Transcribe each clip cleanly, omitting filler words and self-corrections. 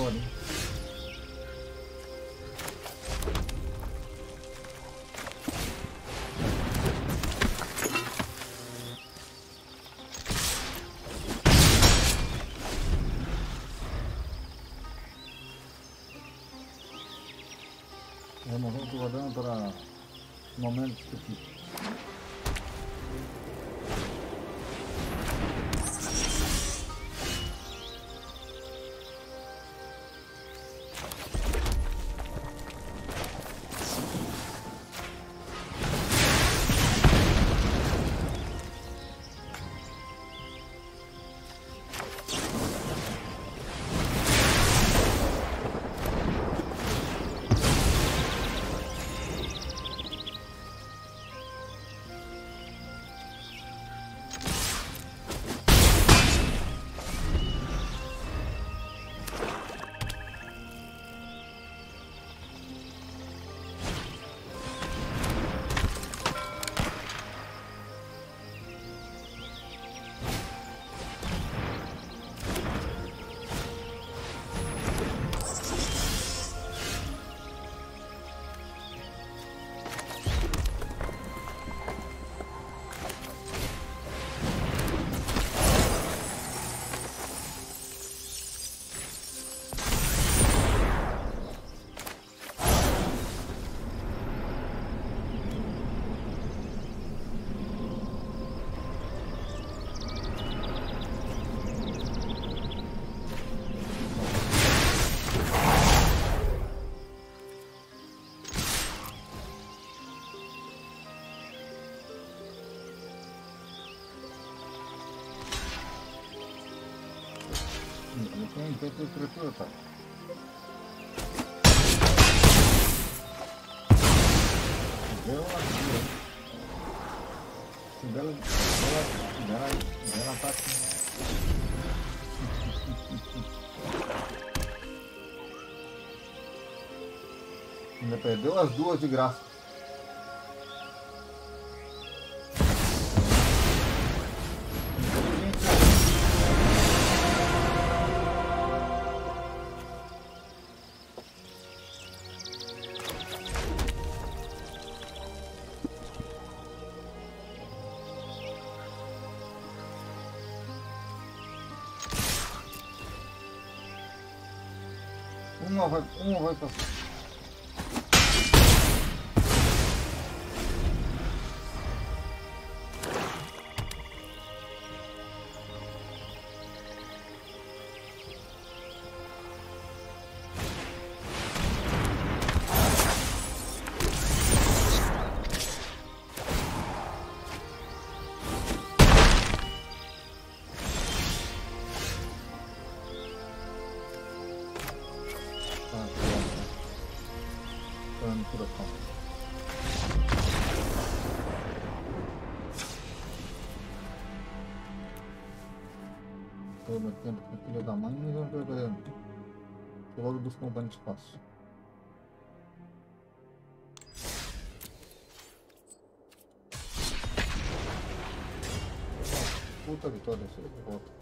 agora, hein? Remover o rodão para momentos específicos. Tem estrutura, tá? Deu uma tira. Dela tá aqui. Ainda perdeu as duas de graça. Uma vai passar. Todo tempo com filha da mãe, mas eu logo dos componentes fácil. Puta vitória, esse de volta.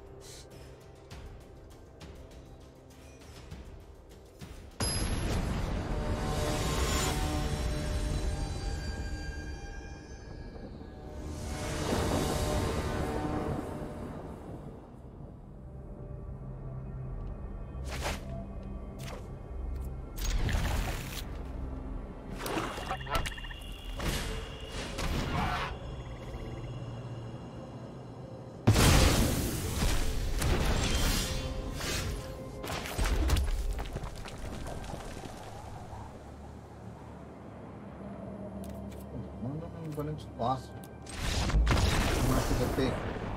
Componente fácil. Uma PVP.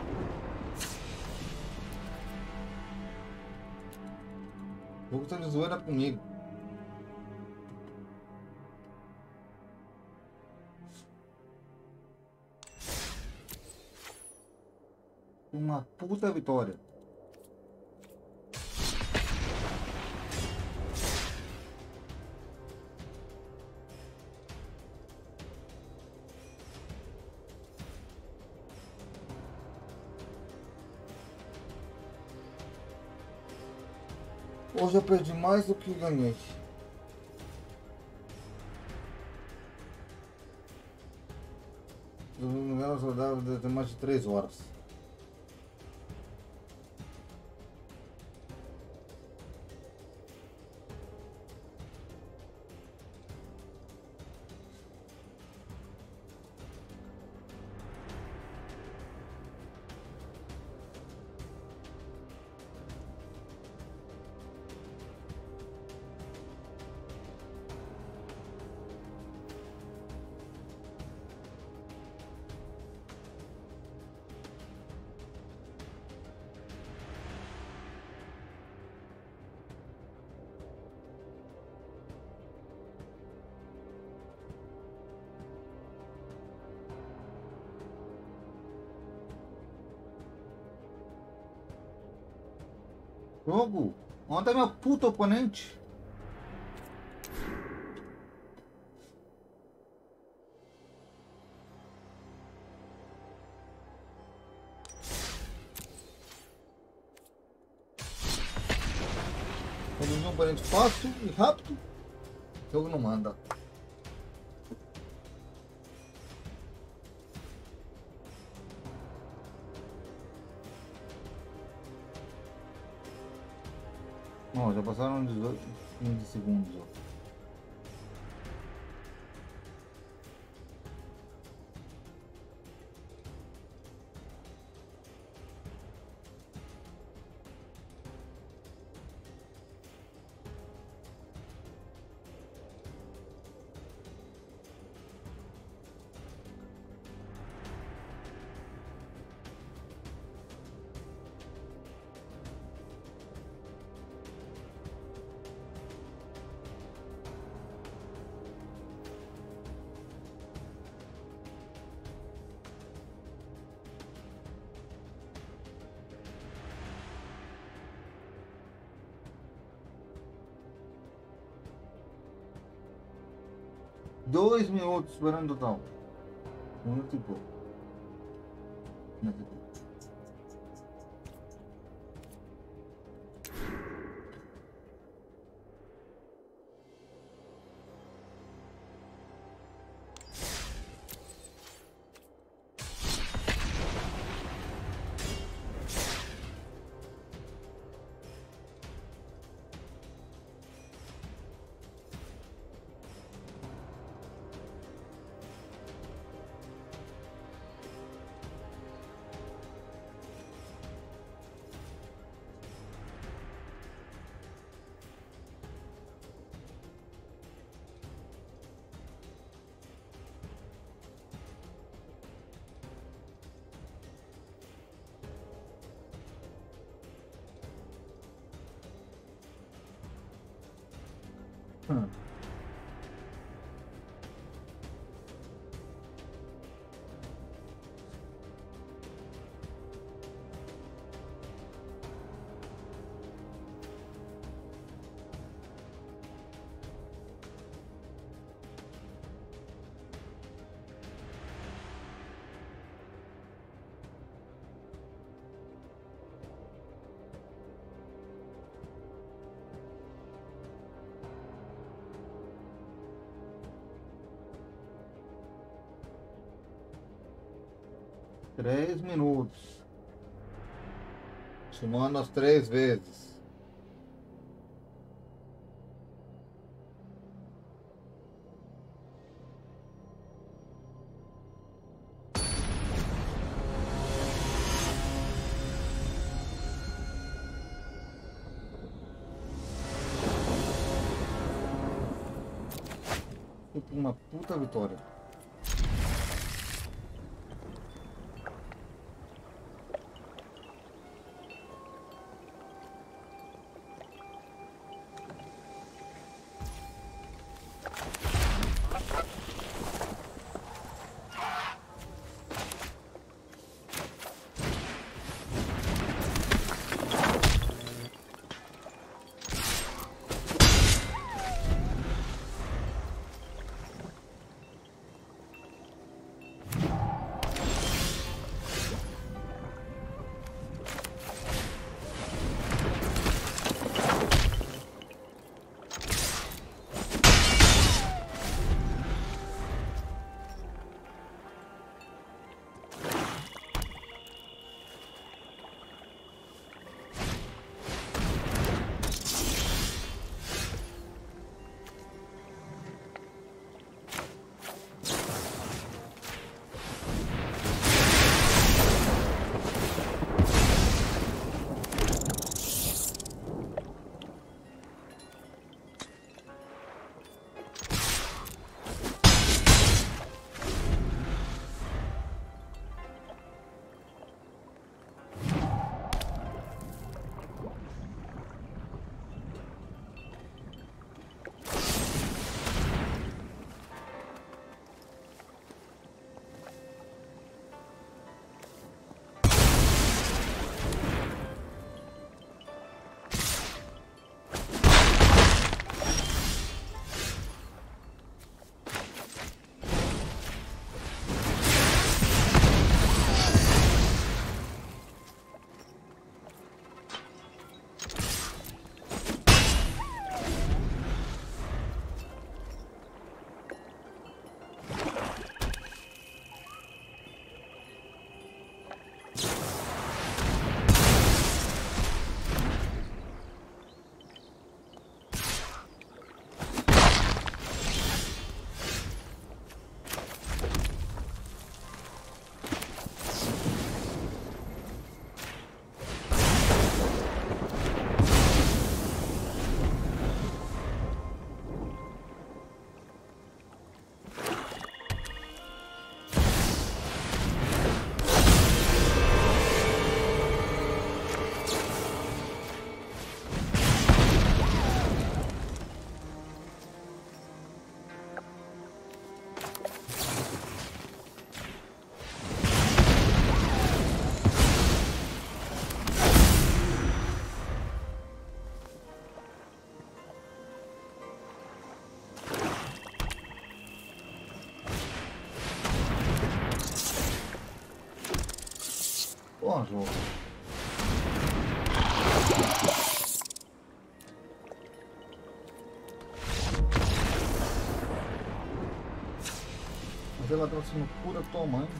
O jogo tá de zoeira comigo. Uma puta vitória. Hoje eu perdi mais do que ganhei. Se eu não me engano, eu só deve ter mais de 3 horas. Jogo? Onde é meu puto oponente? Ele é um oponente fácil e rápido. O jogo não manda. Não, já passaram 18, 15 segundos. Ó. Dois minutos esperando o total. Um minuto e pouco. Hum. Três minutos. Somando as 3 vezes. Uma puta vitória. Porra, jogo. Mas ela tá sendo pura tamanho.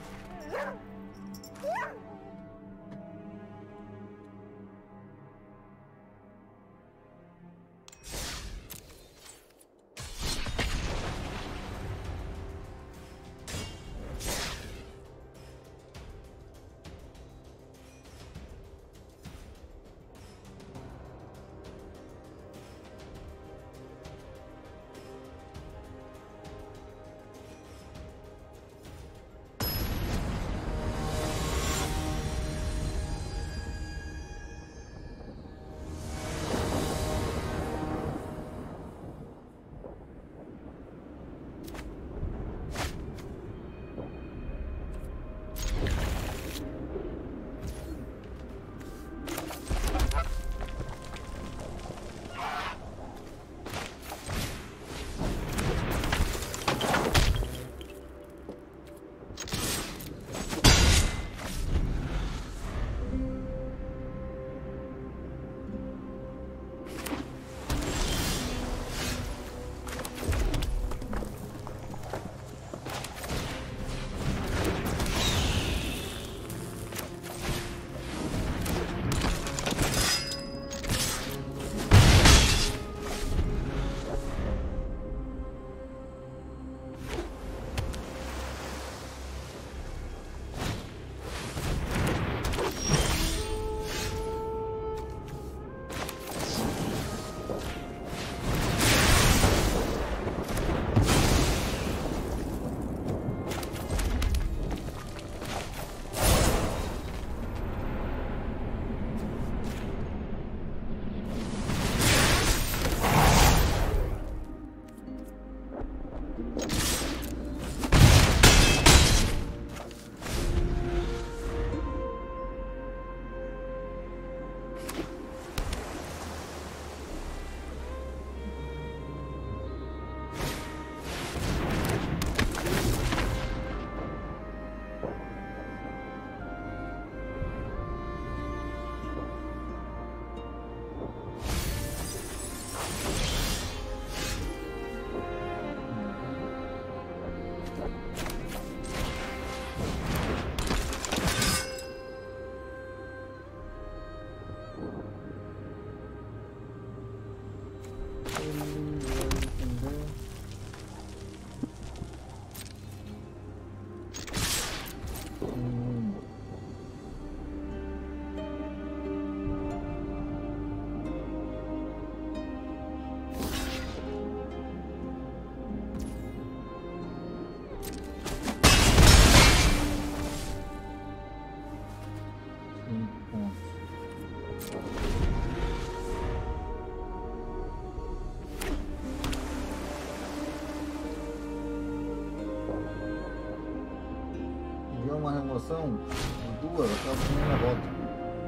Uma remoção de duas até a primeira volta.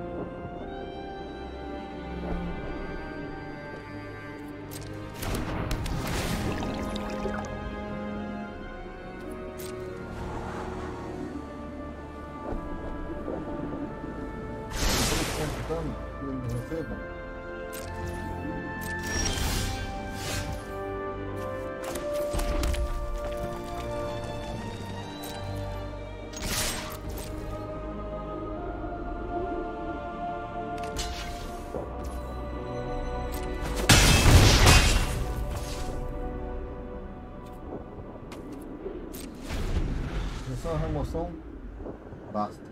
Computando que eles recebam. Só a remoção basta.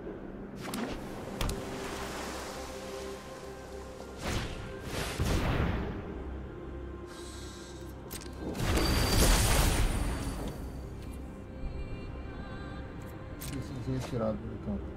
Preciso ser retirado do campo.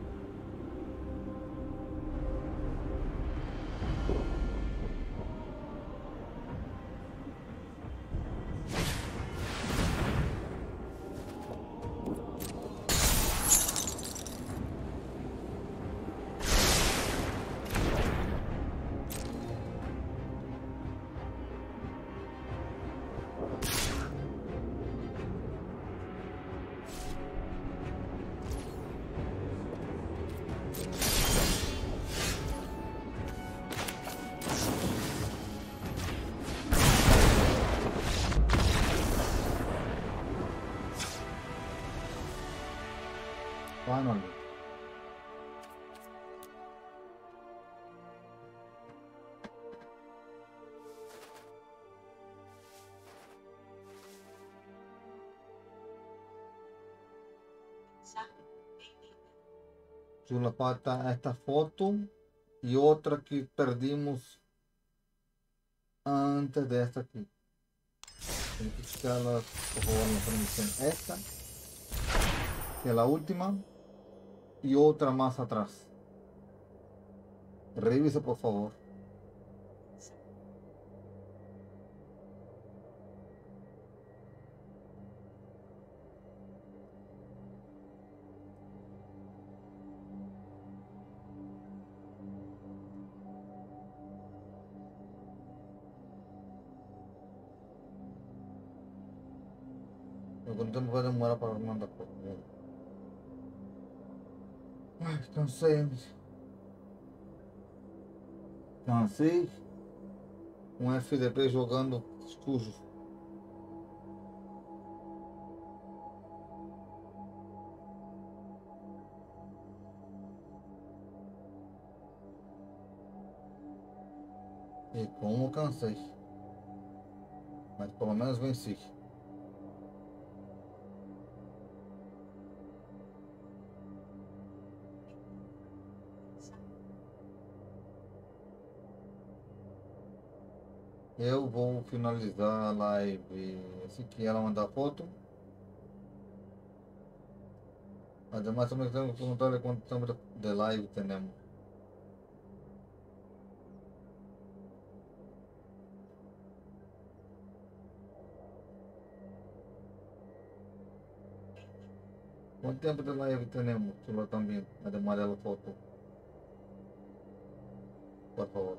Finally. Chula falta esta foto y otra que perdimos antes de esta aquí. Tengo que checarlas, por favor, no permiten. Esta, que es la última, y otra más atrás. Revise, por favor. ¿Cuánto tiempo puede demorar para mandar por favor? Ai, cansei. Cansei. FDP jogando sujo. E como cansei. Mas pelo menos venci. Eu vou finalizar a live. Assim que ela mandar foto. Además, também tenho que perguntar quanto tempo de live temos. Quanto tempo de live temos? Chula também. Además dela foto. Por favor.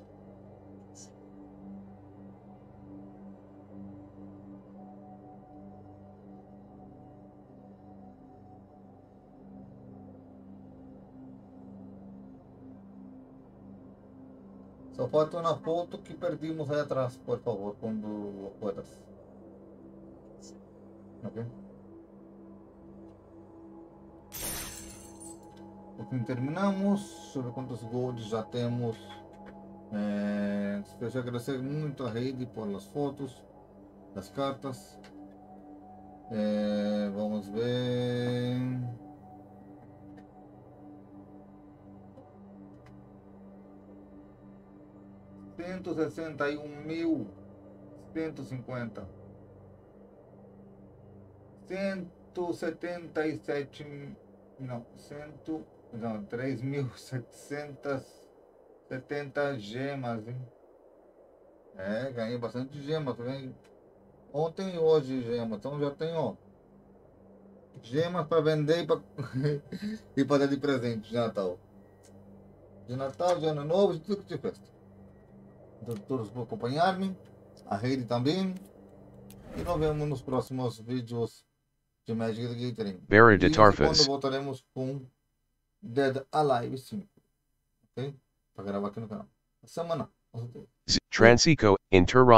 Só falta uma foto que perdimos aí atrás, por favor, quando puedas. Ok? Assim terminamos. Deixa eu ver quantos golds já temos. Deixa eu agradecer muito a Heidi por as fotos, as cartas. Vamos ver. $161.150. 177. Não, 3.770 gemas, hein? Ganhei bastante gemas, ganhei ontem e hoje gemas, então já tenho, ó, gemas para vender e para dar de presente de Natal. De Natal, de Ano Novo, de tudo que te festa. Então, todos por acompanhar-me, a Heidi também, e nos vemos nos próximos vídeos de Magic the Gathering. E quando voltaremos com Dead Alive 5, ok? Para gravar aqui no canal. Semana. Transico, Interrogator.